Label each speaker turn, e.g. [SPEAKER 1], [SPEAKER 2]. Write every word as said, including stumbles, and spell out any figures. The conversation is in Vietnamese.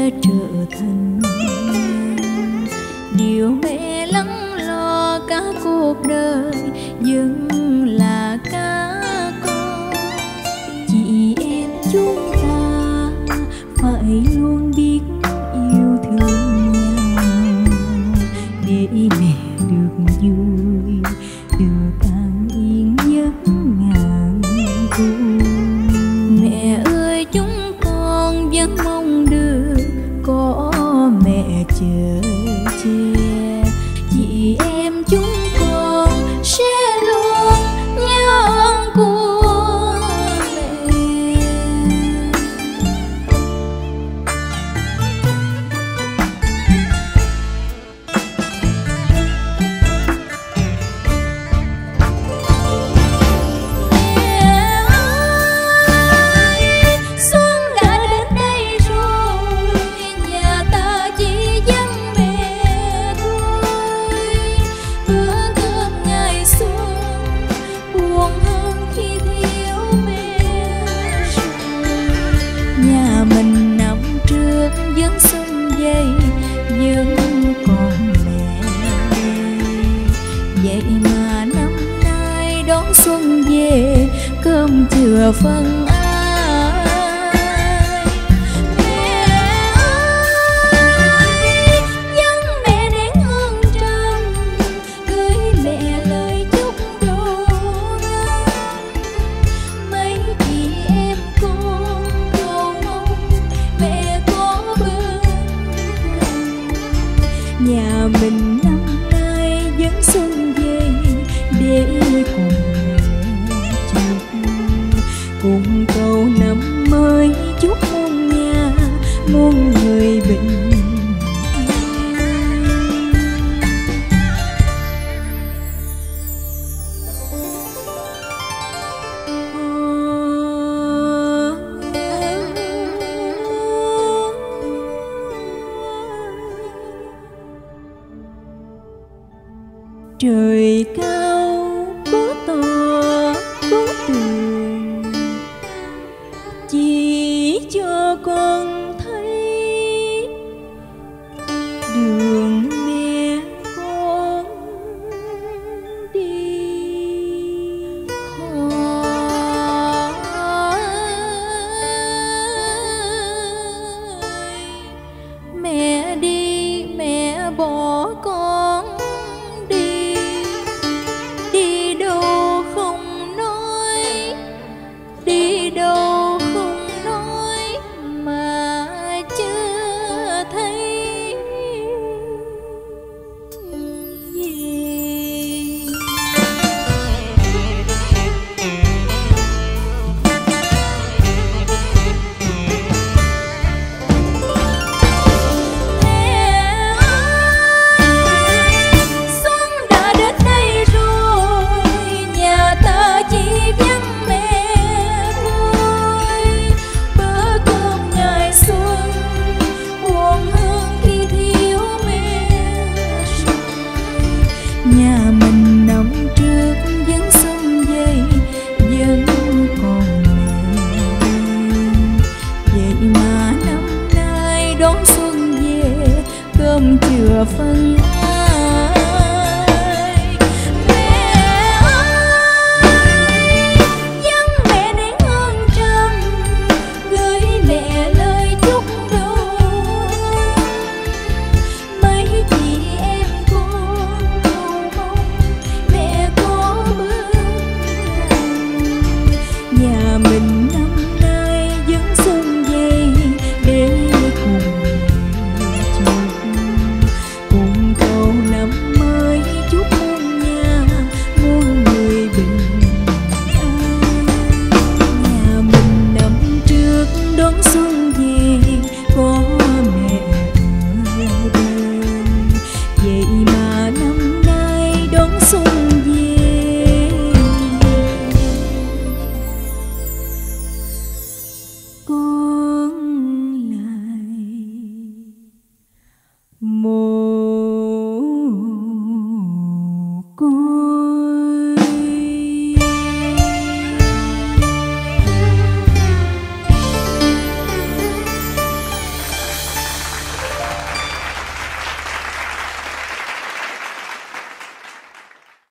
[SPEAKER 1] trở thành điều mẹ lắng lo cả cuộc đời, vẫn là cả con. Chị em chúng ta phải luôn biết yêu thương nhau, để mẹ được vui, được an yên giấc ngàn thu. Mẹ ơi, chúng con vẫn mong được có mẹ chờ che. Chị em chúng con sẽ luôn nhớ ơn của mẹ. Mình năm trước vẫn xuân dây, vẫn còn mẹ. Vậy mà năm nay đón xuân về, cơm chưa phân ai. Mẹ ơi, dân mẹ nén hương trầm, gửi mẹ lời chúc đồ ngân. Mấy chị em con mẹ có bên nhà mình năm nay vẫn xuân về, để cùng mẹ chúc, cùng cầu năm mới chúc muôn nhà muôn người bình an. Trời cao có tòa có tường, chỉ cho con thấy đường mẹ con đi. Mẹ đi, mẹ bỏ con đi, đi đâu không nói, đi đâu không nói mà chưa thấy gì. Nhà mình năm trước vẫn xuân dây, vẫn còn mẹ. Vậy mà năm nay đón xuân về, cơm chưa phân